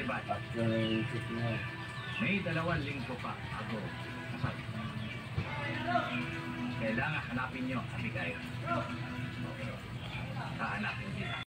Bye-bye. May 2 linggo pa ako. Kailangan hanapin nyo, Abigail. Hahanapin din.